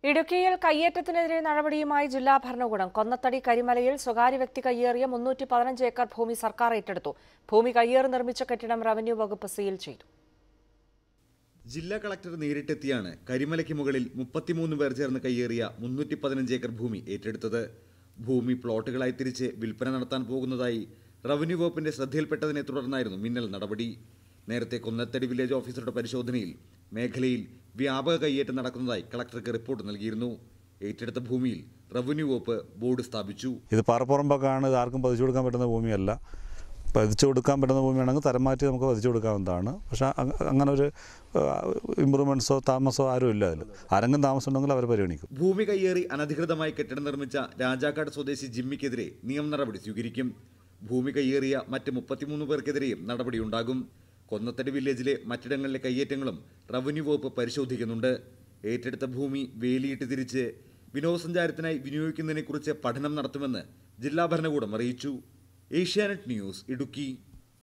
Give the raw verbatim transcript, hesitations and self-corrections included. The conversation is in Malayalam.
ഇടുക്കിയിൽ കയ്യേറ്റത്തിനെതിരെ നടപടിയുമായി ജില്ലാ ഭരണകൂടം. കൊന്നത്തടി കരിമലയിൽ സ്വകാര്യ വ്യക്തി കയ്യേറിയ മുന്നൂറ്റി പതിനഞ്ച് ഏക്കർ ഭൂമി സർക്കാർ ഏറ്റെടുത്തു. ഭൂമി കയ്യേറി നിർമ്മിച്ച കെട്ടിടം റവന്യൂ വകുപ്പ് സീൽ ചെയ്തു. ജില്ലാ കളക്ടർ നേരിട്ടെത്തിയാണ് കരിമലയ്ക്ക് മുകളിൽ മുപ്പത്തിമൂന്ന് പേർ ചേർന്ന് കയ്യേറിയ മുന്നൂറ്റി പതിനഞ്ച് ഏക്കർ ഭൂമി ഏറ്റെടുത്തത്. ഭൂമി പ്ലോട്ടുകളായി തിരിച്ച് വിൽപ്പന നടത്താൻ പോകുന്നതായി റവന്യൂ വകുപ്പിന്റെ ശ്രദ്ധയിൽപ്പെട്ടതിനെ തുടർന്നായിരുന്നു മിന്നൽ നടപടി. നേരത്തെ കൊന്നത്തടി വില്ലേജ് ഓഫീസറുടെ പരിശോധനയിൽ മേഖലയിൽ വ്യാപക കയ്യേറ്റം നടക്കുന്നതായി കളക്ടർക്ക് റിപ്പോർട്ട് നൽകിയിരുന്നു. ഏറ്റെടുത്ത ഭൂമിയിൽ റവന്യൂ വകുപ്പ് ബോർഡ് സ്ഥാപിച്ചു. ഇത് പാറപ്പുറമ്പൊക്കെയാണ്, ഇത് ആർക്കും പതിച്ചു കൊടുക്കാൻ പറ്റുന്ന ഭൂമിയല്ല. പതിച്ചു കൊടുക്കാൻ പറ്റുന്ന ഭൂമിയാണെങ്കിൽ തരം മാറ്റി നമുക്ക് പതിച്ചു കൊടുക്കാവുന്നതാണ്. പക്ഷേ അങ്ങനെ ഒരു ഇമ്പ്രൂവ്മെൻറ്റ്സോ താമസമോ ആരും ഇല്ല. അതിൽ ആരെങ്കിലും താമസം ഉണ്ടെങ്കിൽ അവർ പരിഗണിക്കും. ഭൂമി കയ്യേറി അനധികൃതമായി കെട്ടിടം നിർമ്മിച്ച രാജാക്കാട് സ്വദേശി ജിമ്മിക്കെതിരെ നിയമ നടപടി സ്വീകരിക്കും. ഭൂമി കയ്യേറിയ മറ്റ് മുപ്പത്തിമൂന്ന് പേർക്കെതിരെയും നടപടിയുണ്ടാകും. കൊന്നത്തടി വില്ലേജിലെ മറ്റിടങ്ങളിലെ കയ്യേറ്റങ്ങളും റവന്യൂ വകുപ്പ് പരിശോധിക്കുന്നുണ്ട്. ഏറ്റെടുത്ത ഭൂമി വേലിയിട്ട് തിരിച്ച് വിനോദസഞ്ചാരത്തിനായി വിനിയോഗിക്കുന്നതിനെക്കുറിച്ച് പഠനം നടത്തുമെന്ന് ജില്ലാ ഭരണകൂടം അറിയിച്ചു. Asianet news, Idukki.